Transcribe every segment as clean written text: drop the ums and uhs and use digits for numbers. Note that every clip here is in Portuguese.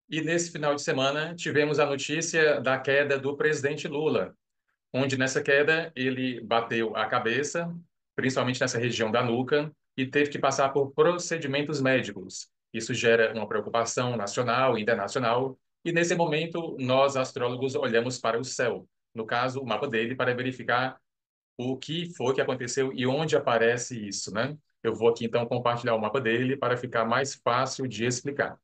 E nesse final de semana tivemos a notícia da queda do presidente Lula, onde nessa queda ele bateu a cabeça, principalmente nessa região da nuca, e teve que passar por procedimentos médicos. Isso gera uma preocupação nacional e internacional, e nesse momento nós astrólogos olhamos para o céu, no caso o mapa dele, para verificar o que foi que aconteceu e onde aparece isso, né? Eu vou aqui então compartilhar o mapa dele para ficar mais fácil de explicar.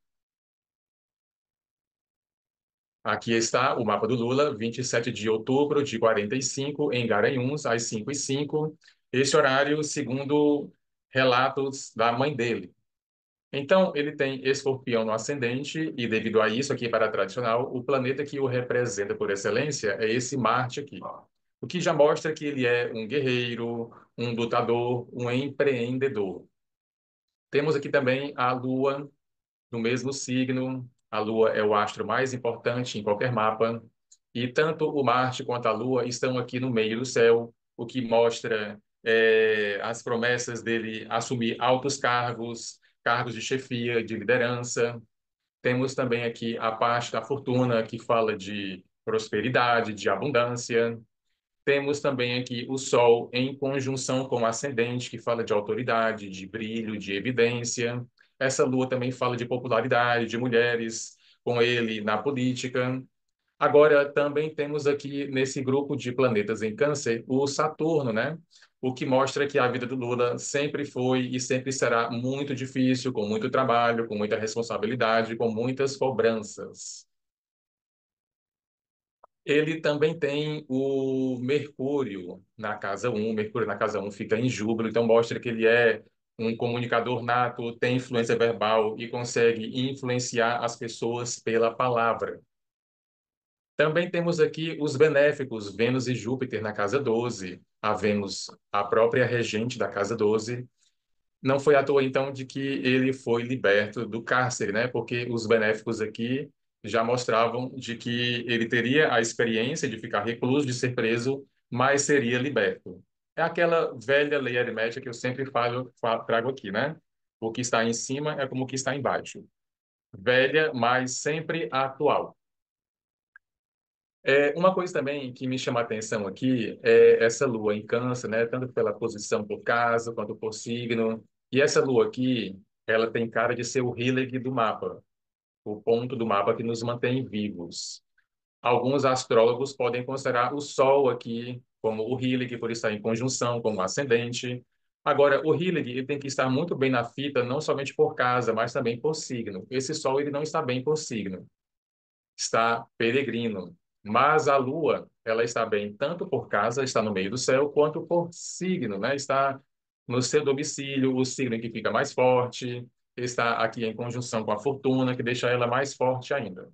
Aqui está o mapa do Lula, 27 de outubro de 45, em Garanhuns, às 5h05. Esse horário, segundo relatos da mãe dele. Então, ele tem Escorpião no ascendente, e devido a isso, aqui para a tradicional, o planeta que o representa por excelência é esse Marte aqui. O que já mostra que ele é um guerreiro, um lutador, um empreendedor. Temos aqui também a Lua no mesmo signo. A Lua é o astro mais importante em qualquer mapa. E tanto o Marte quanto a Lua estão aqui no meio do céu, o que mostra as promessas dele assumir altos cargos, cargos de chefia, de liderança. Temos também aqui a parte da fortuna, que fala de prosperidade, de abundância. Temos também aqui o Sol em conjunção com o ascendente, que fala de autoridade, de brilho, de evidência. Essa Lua também fala de popularidade, de mulheres com ele na política. Agora, também temos aqui nesse grupo de planetas em Câncer o Saturno, né? O que mostra que a vida do Lula sempre foi e sempre será muito difícil, com muito trabalho, com muita responsabilidade, com muitas cobranças. Ele também tem o Mercúrio na casa um. Mercúrio na casa um fica em Júbilo, então mostra que ele é um comunicador nato, tem influência verbal e consegue influenciar as pessoas pela palavra. Também temos aqui os benéficos, Vênus e Júpiter na casa 12. A Vênus, a própria regente da casa 12. Não foi à toa, então, de que ele foi liberto do cárcere, né? Porque os benéficos aqui já mostravam de que ele teria a experiência de ficar recluso, de ser preso, mas seria liberto. É aquela velha lei aritmética que eu sempre trago aqui, né? O que está em cima é como o que está embaixo. Velha, mas sempre atual. Uma coisa também que me chama a atenção aqui é essa lua em Câncer, né? Tanto pela posição por casa quanto por signo. E essa lua aqui, ela tem cara de ser o Hillig do mapa, o ponto do mapa que nos mantém vivos. Alguns astrólogos podem considerar o Sol aqui como o Hillig, por estar em conjunção com o ascendente. Agora, o Hillig ele tem que estar muito bem na fita, não somente por casa, mas também por signo. Esse Sol ele não está bem por signo, está peregrino. Mas a Lua, ela está bem tanto por casa, está no meio do céu, quanto por signo, né? Está no seu domicílio, o signo em que fica mais forte, está aqui em conjunção com a fortuna, que deixa ela mais forte ainda.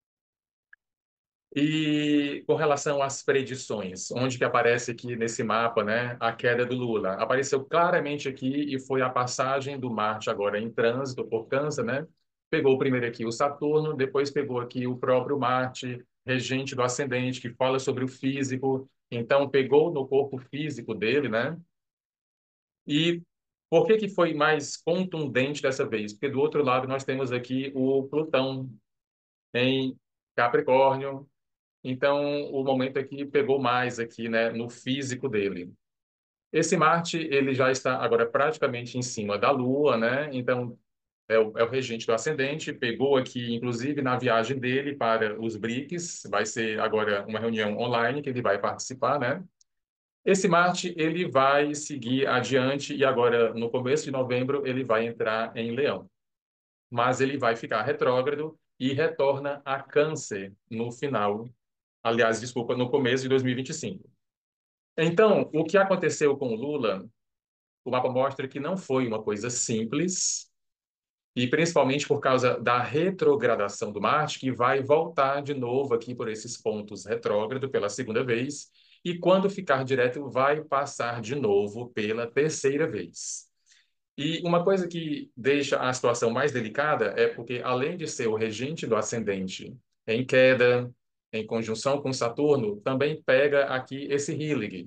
E com relação às predições, onde que aparece aqui nesse mapa, né, a queda do Lula? Apareceu claramente aqui e foi a passagem do Marte agora em trânsito por Câncer, né? Pegou primeiro aqui o Saturno, depois pegou aqui o próprio Marte, regente do ascendente, que fala sobre o físico. Então pegou no corpo físico dele, né? E por que que foi mais contundente dessa vez? Porque do outro lado nós temos aqui o Plutão em Capricórnio. Então, o momento aqui pegou mais aqui, né, no físico dele. Esse Marte, ele já está agora praticamente em cima da Lua, né? Então, é o regente do ascendente, pegou aqui, inclusive, na viagem dele para os BRICS, vai ser agora uma reunião online que ele vai participar, né? Esse Marte, ele vai seguir adiante e agora, no começo de novembro, ele vai entrar em Leão. Mas ele vai ficar retrógrado e retorna a Câncer no final, aliás, desculpa, no começo de 2025. Então, o que aconteceu com o Lula, o mapa mostra que não foi uma coisa simples, e principalmente por causa da retrogradação do Marte, que vai voltar de novo aqui por esses pontos retrógrado pela segunda vez, e quando ficar direto, vai passar de novo pela terceira vez. E uma coisa que deixa a situação mais delicada é porque, além de ser o regente do ascendente em queda, em conjunção com Saturno, também pega aqui esse Hillig.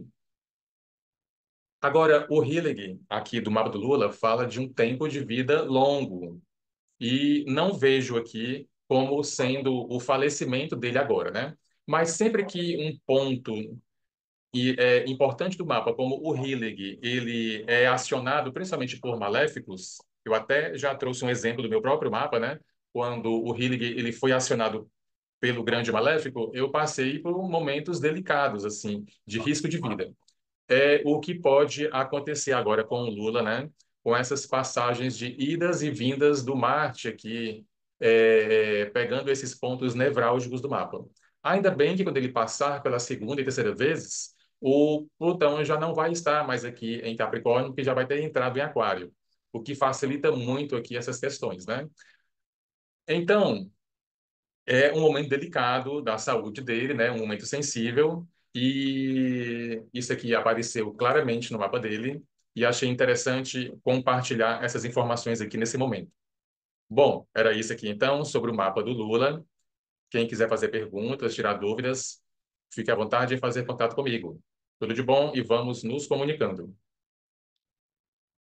Agora, o Hillig, aqui do mapa do Lula, fala de um tempo de vida longo. E não vejo aqui como sendo o falecimento dele agora, né? Mas sempre que um ponto importante do mapa, como o Hillig, ele é acionado principalmente por maléficos, eu até já trouxe um exemplo do meu próprio mapa, né? Quando o Hillig ele foi acionado pelo Grande Maléfico, eu passei por momentos delicados, assim, de risco de vida. É o que pode acontecer agora com o Lula, né? Com essas passagens de idas e vindas do Marte aqui, pegando esses pontos nevrálgicos do mapa. Ainda bem que quando ele passar pela segunda e terceira vezes, o Plutão já não vai estar mais aqui em Capricórnio, porque já vai ter entrado em Aquário, o que facilita muito aqui essas questões, né? Então, é um momento delicado da saúde dele, né? Um momento sensível. E isso aqui apareceu claramente no mapa dele. E achei interessante compartilhar essas informações aqui nesse momento. Bom, era isso aqui então sobre o mapa do Lula. Quem quiser fazer perguntas, tirar dúvidas, fique à vontade em fazer contato comigo. Tudo de bom e vamos nos comunicando.